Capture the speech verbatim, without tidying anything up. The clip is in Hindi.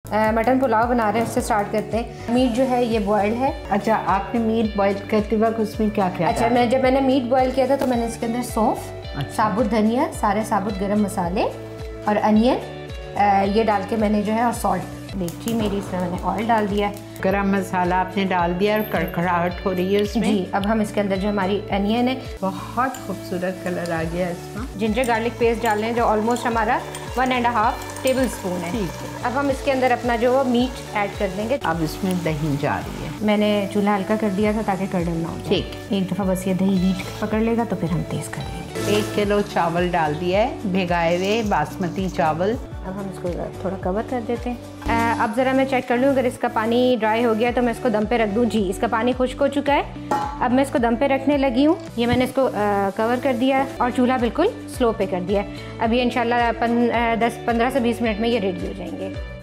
मटन पुलाव बना रहे हैं, उससे स्टार्ट करते हैं। मीट जो है ये बॉयल्ड है। अच्छा, आपने मीट बॉयल करते वक्त उसमें क्या क्या? अच्छा, मैं जब मैंने मीट बॉयल किया था तो मैंने इसके अंदर सौंफ, अच्छा, साबुत धनिया, सारे साबुत गरम मसाले और अनियन ये डाल के मैंने जो है, और सॉल्ट, देखिए मेरी इसमें मैंने ऑयल डाल दिया है। गरम मसाला आपने डाल दिया और कड़कड़ाहट हो रही है उसमें। जी, अब हम इसके अंदर जो हमारी अनियन है, बहुत खूबसूरत कलर आ गया इसमें। जिंजर गार्लिक पेस्ट डाल रहे हैं जो ऑलमोस्ट हमारा one and half tablespoon है। ठीक है। अब हम इसके अंदर अपना जो मीट ऐड कर देंगे। अब इसमें दही जा रही है। मैंने चूल्हा हल्का कर दिया था ताकि कड़क ना हो। ठीक, एक दफ़ा बस ये दही हीट पकड़ लेगा तो फिर हम तेज़ कर लेंगे। एक किलो चावल डाल दिया है, भिगाए हुए बासमती चावल। अब हम इसको थोड़ा कवर कर देते हैं। आ, अब ज़रा मैं चेक कर लूँ, अगर इसका पानी ड्राई हो गया तो मैं इसको दम पे रख दूँ। जी, इसका पानी खुश्क हो चुका है। अब मैं इसको दम पे रखने लगी हूँ। ये मैंने इसको आ, कवर कर दिया और चूल्हा बिल्कुल स्लो पे कर दिया। अब ये इंशाल्लाह पन, दस पंद्रह से बीस मिनट में ये रेडी हो जाएंगे।